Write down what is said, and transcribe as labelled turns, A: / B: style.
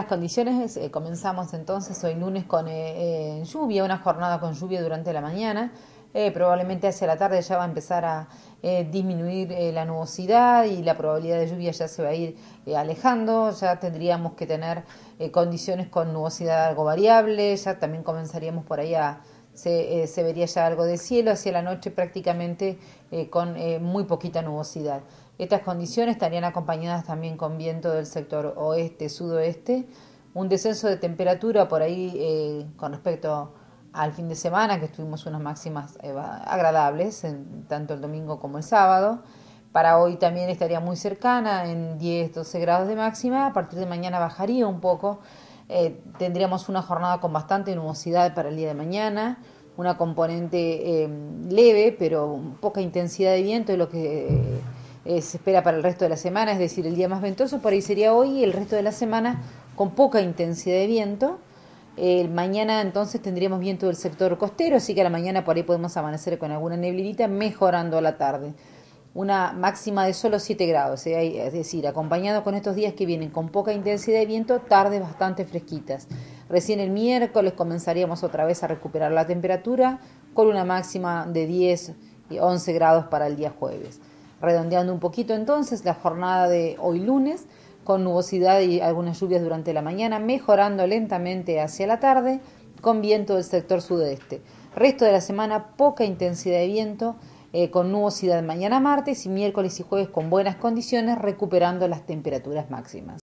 A: Las condiciones, comenzamos entonces hoy lunes con lluvia, una jornada con lluvia durante la mañana. Probablemente hacia la tarde ya va a empezar a disminuir la nubosidad y la probabilidad de lluvia ya se va a ir alejando. Ya tendríamos que tener condiciones con nubosidad algo variable, ya también comenzaríamos por ahí se vería ya algo de cielo hacia la noche prácticamente con muy poquita nubosidad. Estas condiciones estarían acompañadas también con viento del sector oeste, sudoeste, un descenso de temperatura por ahí con respecto al fin de semana, que tuvimos unas máximas agradables, tanto el domingo como el sábado. Para hoy también estaría muy cercana, en 10-12 grados de máxima. A partir de mañana bajaría un poco. Tendríamos una jornada con bastante nubosidad para el día de mañana, una componente leve, pero poca intensidad de viento, es lo que se espera para el resto de la semana, es decir, el día más ventoso por ahí sería hoy y el resto de la semana con poca intensidad de viento. Mañana entonces tendríamos viento del sector costero, así que a la mañana por ahí podemos amanecer con alguna neblinita, mejorando a la tarde. Una máxima de solo 7 grados, es decir, acompañado con estos días que vienen con poca intensidad de viento, tardes bastante fresquitas. Recién el miércoles comenzaríamos otra vez a recuperar la temperatura con una máxima de 10 y 11 grados para el día jueves. Redondeando un poquito entonces la jornada de hoy lunes, con nubosidad y algunas lluvias durante la mañana, mejorando lentamente hacia la tarde, con viento del sector sudeste. Resto de la semana, poca intensidad de viento, con nubosidad mañana martes y miércoles y jueves con buenas condiciones, recuperando las temperaturas máximas.